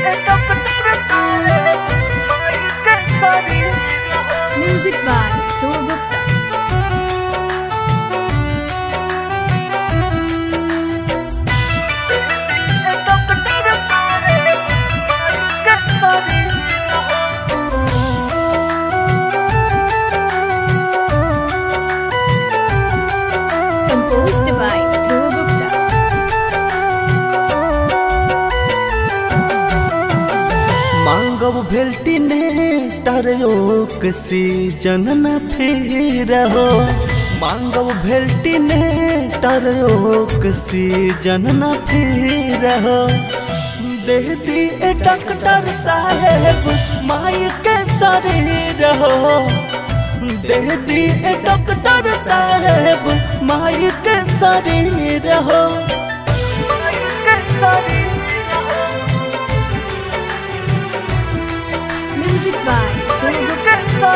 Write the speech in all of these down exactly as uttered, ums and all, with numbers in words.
Music by Dhruv Gupta. Composed by Dhruv Gupta. मांगव भेल्टी ने टरयोग सी जनन फेर हो। मांगव भेल्टी ने टरयोग सी जनन फेर हो। दे दी ए डॉक्टर साहेब माई के शरीर हो। दे दी ए डॉक्टर साहेब माई के शरीर हो। Music by Dhruv Gupta.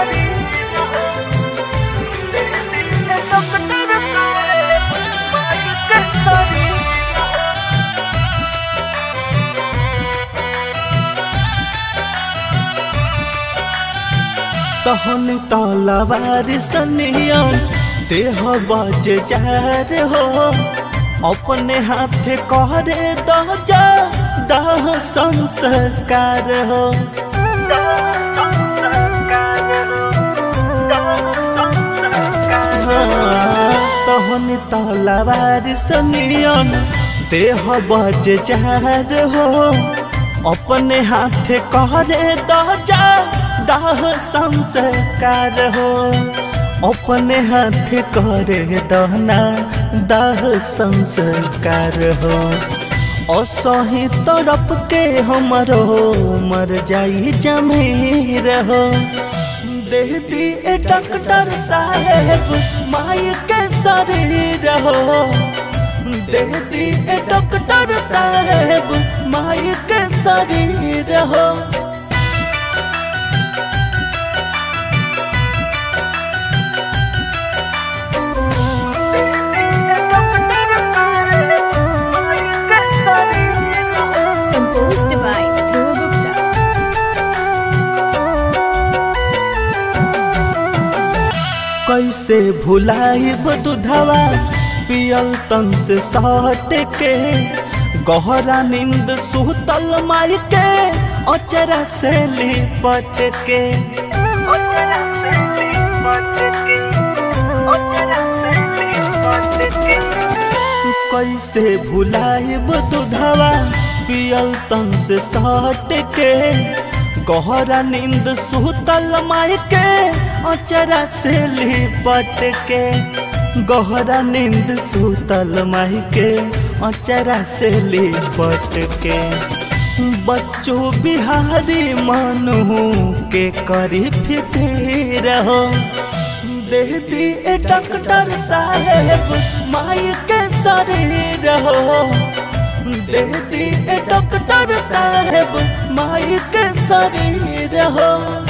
तहन तलवार सनियन देह बज जार हो। अपने हाथ करे दजा दाह संस्कार हो। तहन तलवार सनियन देह बज जार हो। अपने हाथ करे दजा दाह संस्कार हो। अपने हाथ करे दहना दाह संस्कार हो। असही तरफ के हमरो मर जाई जमीर हो। दे दी ए डॉक्टर साहेब माई के शरीर हो। दे दी ए डॉक्टर साहेब माई के शरीर हो। Composed by Dhruv Gupta. कैसे भुलाई दूधवा पियल तन से सट के। गहरा नींद सुतल माई के अचरा से लिपट के। कैसे भुलाई दूधवा पियल तन से सट के। गहरा नींद सुतल माई के अचरा से लिपट के। गहरा नींद सुतल माई के अचरा से लिपट के। बच्चों बिहारी मानू के करी फिर हो। दे दी ए डॉक्टर साहेब माई के शरीर हो। दे दी ए डॉक्टर साहेब माई के शरीर हो।